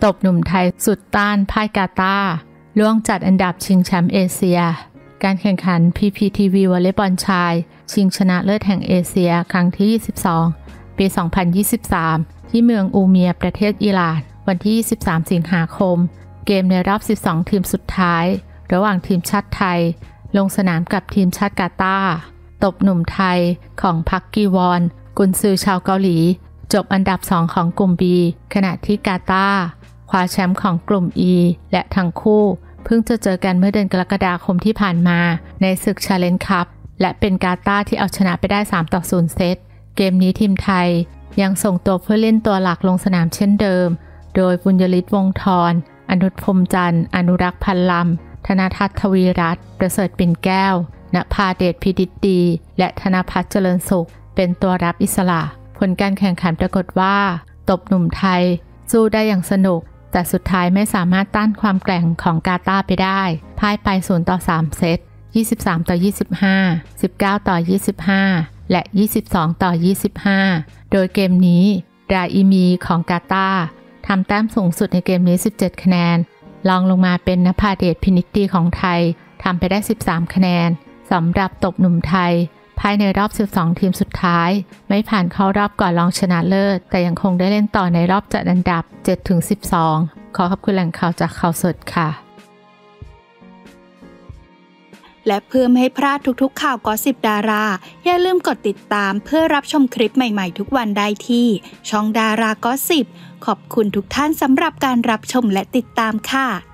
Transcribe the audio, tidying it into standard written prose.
ตบหนุ่มไทยสุดต้านพ่ายกาตาร์ล่วงจัดอันดับชิงแชมป์เอเชียการแข่งขัน PPTV วอลเลย์บอลชายชิงชนะเลิศแห่งเอเชียครั้งที่ 22 ปี 2023 ที่เมืองอูเมียประเทศอิหร่านวันที่ 23 สิงหาคมเกมในรอบ 12 ทีมสุดท้ายระหว่างทีมชาติไทยลงสนามกับทีมชาติกาตาร์ตบหนุ่มไทยของพักกีวอนกุนซือชาวเกาหลีจบอันดับ 2 ของกลุ่ม B ขณะที่กาตาร์คว้าแชมป์ของกลุ่ม E และทั้งคู่เพิ่งจะเจอกันเมื่อเดือนกรกฎาคมที่ผ่านมาในศึก Challenge Cup และเป็นกาตาร์ที่เอาชนะไปได้ 3-0 เซตเกมนี้ทีมไทยยังส่งตัวผู้เล่นตัวหลักลงสนามเช่นเดิมโดยบุญยฤทธิ์วงศ์ธรอนุชพรหมจันทร์อนุรักษ์พันลำธนทัศน์ทวีรัตน์ประเสริฐปิ่นแก้วณภาเดชพิดิษฐ์ดีและธนภัทรเจริญสุขเป็นตัวรับอิสระผลการแข่งขันปรากฏว่าตบหนุ่มไทยสู้ได้อย่างสนุกแต่สุดท้ายไม่สามารถต้านความแกร่งของกาตาร์ไปได้พ่ายไป 0-3 เซต 23-25 19-25 และ 22-25 โดยเกมนี้ราอิมีของกาตาร์ทำแต้มสูงสุดในเกมนี้ 17 คะแนนรองลงมาเป็นณภาเดชพินิจดีของไทยทำไปได้ 13 คะแนนสำหรับตบหนุ่มไทยภายในรอบ 12 ทีมสุดท้ายไม่ผ่านเข้ารอบก่อนรองชนะเลิศแต่ยังคงได้เล่นต่อในรอบจัดอันดับ 7-12 ขอขอบคุณแหล่งข่าวจากข่าวสดค่ะและเพื่อไม่ให้พลาดทุกๆข่าวGossip Daraอย่าลืมกดติดตามเพื่อรับชมคลิปใหม่ๆทุกวันได้ที่ช่อง Dara Gossip ขอบคุณทุกท่านสำหรับการรับชมและติดตามค่ะ